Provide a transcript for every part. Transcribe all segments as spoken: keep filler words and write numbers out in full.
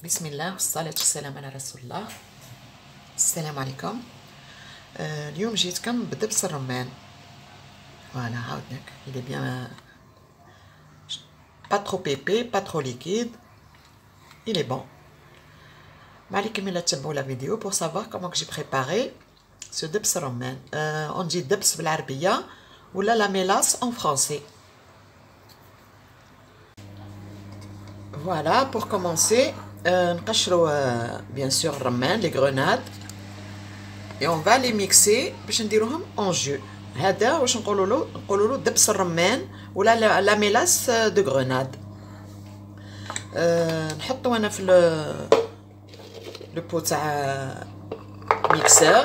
بسم الله والصلاة والسلام على رسول الله. السلام عليكم. آه اليوم جيتكم بدبس الرمان. فوالا عاودناك il est bien pas trop épais, pas trop liquide, il est bon. ما عليكم الا تتبعوا لا فيديو pour savoir comment que j'ai préparé ce دبس الرمان. euh, on dit دبس بالعربية ولا la mélasse en français. Voilà, pour commencer, euh, نقشروا euh, bien sûr الرمان, les grenades, et on va les mixer باش نديروهم en jus. هذا واش نقولوا له نقولوا له دبس الرمان ولا لا ميلاس دو غروناد. أه نحطو انا في لو بو تاع ميكسور.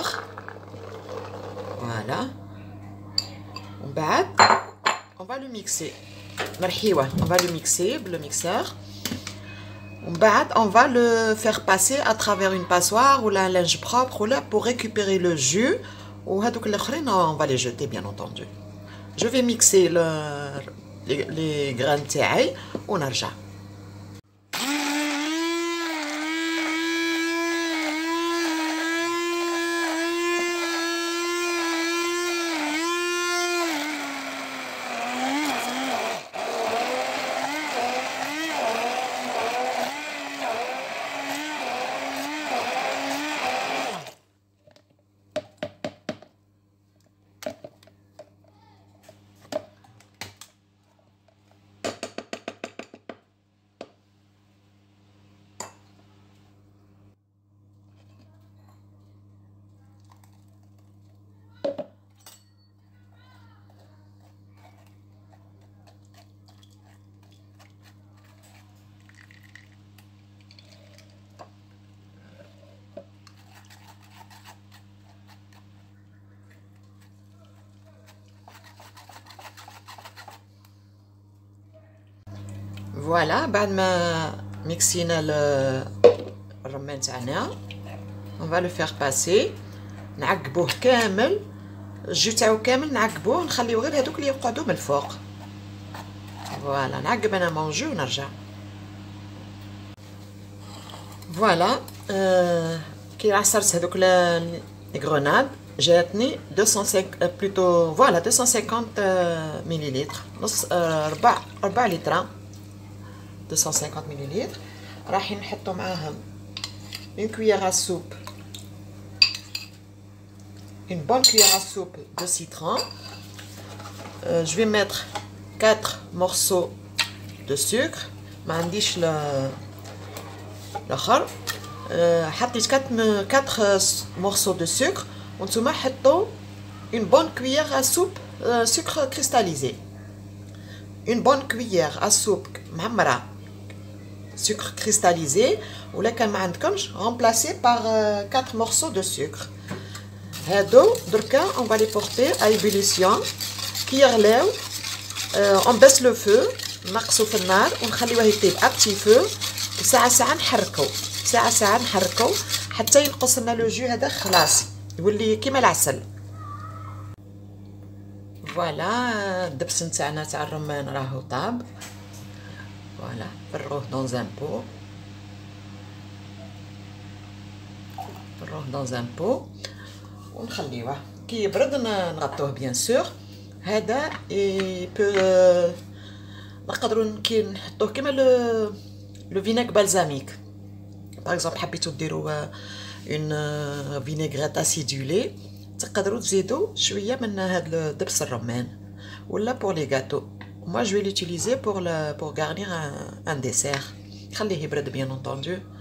فوالا ومن بعد on va le mixer مرحيوه on va le mixer بلو ميكسور. ومن بعد on va le faire passer à travers une passoire ou un linge propre ou là pour récupérer le jus. وهذوك الاخرين on va les jeter bien entendu. Je vais mixer le, les, les graines تاعي ونرجع. Voilà, بعد ما ميكسينا الرمان تاعنا on va le faire passer. نعقبوه كامل الجو تاعو كامل نعقبوه نخليو غير هذوك اللي يقعدوا من الفوق. فوالا نعقب انا مونجو ونرجع. فوالا آه كي عصرت هذوك لي غروناد جاتني مئتين وخمسين بلوتو فوالا مئتين وخمسين مليلتر نص ربع ربع لتر مئتين وخمسين مليلتر. رايحين نحطو معاهم une cuillère à soupe une bonne cuillère à soupe de citron. euh, je vais mettre quatre morceaux de sucre. ما عنديش الاخر. euh, حطيت quatre morceaux de sucre وانتوما حطوا une bonne cuillère à soupe euh, sucre cristallisé. une bonne cuillère à soupe معمرة sucre cristallisé ولا كان ما عندكمش remplacé par euh, quatre morceaux de sucre. هادو دركا on va les porter à ébullition كي يغلاو. euh, on baisse le feu نقصو في النار ونخليوه يطيب à petit feu. ساعة ساعة نحركو ساعة ساعة نحركو حتى ينقص لنا لو جو هذا خلاص يولي كيما العسل. فوالا الدبس نتاعنا تاع الرمان راهو طاب. فوالا فرغوه dans un pot فرغوه dans un pot ونخليوه كي يبرد نغطوه بيان سور. هذا يبو نقدروا كي نحطوه كيما لو لو فينيغ بالزاميك. باغ اكزومبل حبيتو ديروا اون فينيغريت اسيدولي تقدروا تزيدوا شويه من هذا دبس الرمان ولا بور لي غاتو. moi je vais l'utiliser pour le pour garnir un, un dessert. خليه يبرد bien entendu.